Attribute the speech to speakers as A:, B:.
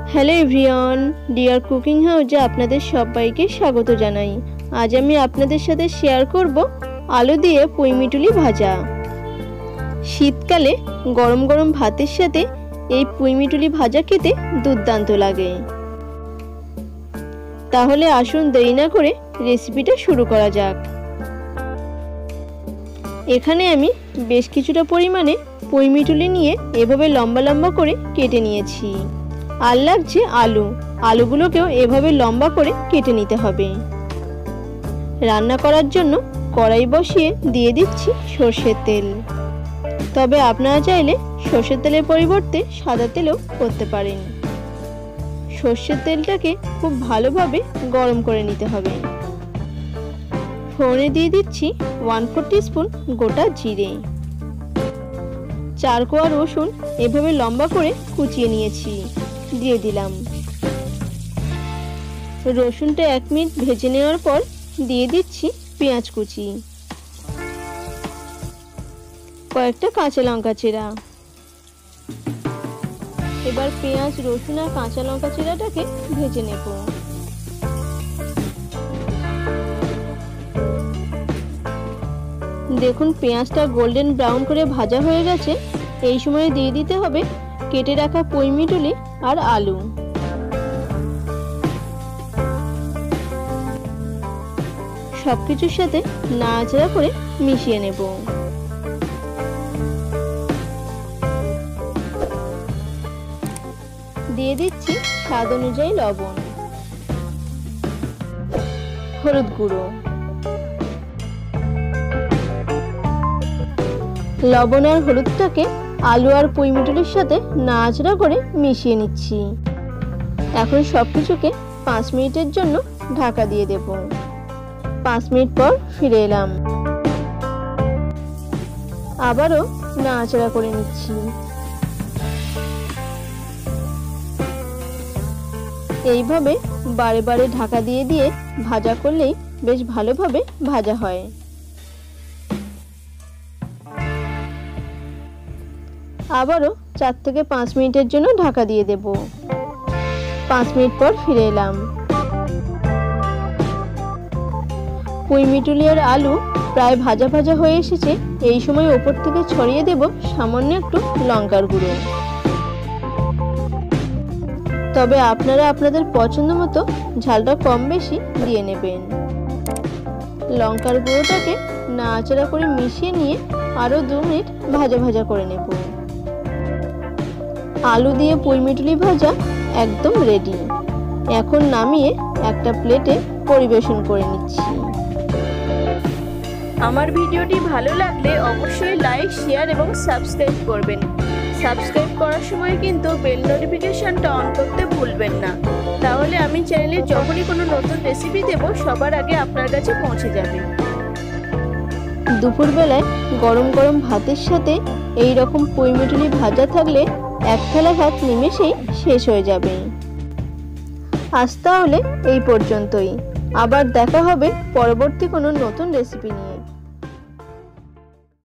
A: Hello everyone, deer cooking হাউজে আপনাদের সবাইকে স্বাগত জানাই। আজ আমি আপনাদের সাথে শেয়ার করব আলু দিয়ে পুঁইমিটুলি ভাজা। শীতকালে গরম গরম ভাতের সাথে এই পুঁইমিটুলি ভাজা খেতে দুর্দান্ত লাগে। তাহলে আসুন দেরি না করে রেসিপিটা শুরু করা যাক। এখানে আমি বেশ কিছুটা পরিমাণে পুঁইমিটুলি নিয়ে এভাবে লম্বা লম্বা করে কেটে নিয়েছি। আর লাগছে আলুগুলোকেও এভাবে লম্বা করে কেটে নিতে হবে। রান্না করার জন্য কড়াই বসিয়ে দিয়ে দিচ্ছি সর্ষের তেল। তবে আপনারা চাইলে সর্ষের তেলের পরিবর্তে সাদা তেলও করতে পারেন। সর্ষের তেলটাকে খুব ভালোভাবে গরম করে নিতে হবে। ফোড়নে দিয়ে দিচ্ছি 1/4 টিস্পুন গোটা জিরে। 4 কোয়া রসুন এভাবে লম্বা করে কুচিয়ে নিয়েছি, দিয়ে দিলাম। রসুনটা 1 মিনিট ভেজে নেওয়ার পর দিয়ে দিচ্ছি পেঁয়াজ কুচি, কয়েকটা কাঁচা লঙ্কা চেরা। এবার পেঁয়াজ, রসুন আর কাঁচা লঙ্কা চেরাটাকে ভেজে নেব। দেখুন পেঁয়াজটা গোল্ডেন ব্রাউন করে ভাজা হয়ে গেছে। এই সময় দিয়ে দিতে হবে কেটে রাখা পুঁইমিটুলি আর আলু। সবকিছুর সাথে নাড়াচাড়া করে মিশিয়ে নেব। দিয়ে দিচ্ছি স্বাদ অনুযায়ী লবণ, হলুদ গুঁড়ো। লবণ আর হলুদটাকে আলু আর পুঁইমিটুলির সাথে নাড়াচাড়া করে মিশিয়ে নিচ্ছি। এখন সবকিছুকে 5 মিনিটের জন্য ঢাকা দিয়ে দেব। 5 মিনিট পর ফিরে এলাম। আবারও নাড়াচাড়া করে নিচ্ছি। এইভাবে বারে বারে ঢাকা দিয়ে দিয়ে ভাজা করলেই বেশ ভালোভাবে ভাজা হয়। আবারও 4 থেকে 5 মিনিটের জন্য ঢাকা দিয়ে দেব। 5 মিনিট পর ফিরে এলাম। পুঁইমিটুলি আর আলু প্রায় ভাজা ভাজা হয়ে এসেছে। এই সময় ওপর থেকে ছড়িয়ে দেব সামান্য একটু লঙ্কার গুঁড়ো। তবে আপনারা আপনাদের পছন্দ মতো ঝালটা কম বেশি দিয়ে নেবেন। লঙ্কার গুঁড়োটাকে নাড়াচাড়া করে মিশিয়ে নিয়ে আরও 2 মিনিট ভাজা ভাজা করে নেব। আলু দিয়ে পুঁইমিটুলি ভাজা একদম রেডি। এখন নামিয়ে একটা প্লেটে পরিবেশন করে নিচ্ছি। আমার ভিডিওটি ভালো লাগলে অবশ্যই লাইক, শেয়ার এবং সাবস্ক্রাইব করবেন। সাবস্ক্রাইব করার সময় কিন্তু বেল নোটিফিকেশনটা অন করতে ভুলবেন না, তাহলে আমি চ্যানেলে যখনই কোনো নতুন রেসিপি দেব সবার আগে আপনার কাছে পৌঁছে যাবে। দুপুরবেলায় গরম গরম ভাতের সাথে এই রকম পুঁইমিটুলি ভাজা থাকলে 1 থালা ভাত নিমেষেই শেষ হয়ে যাবে। আজ তাহলে এই পর্যন্তই। আবার দেখা হবে পরবর্তী কোনো নতুন রেসিপি নিয়ে।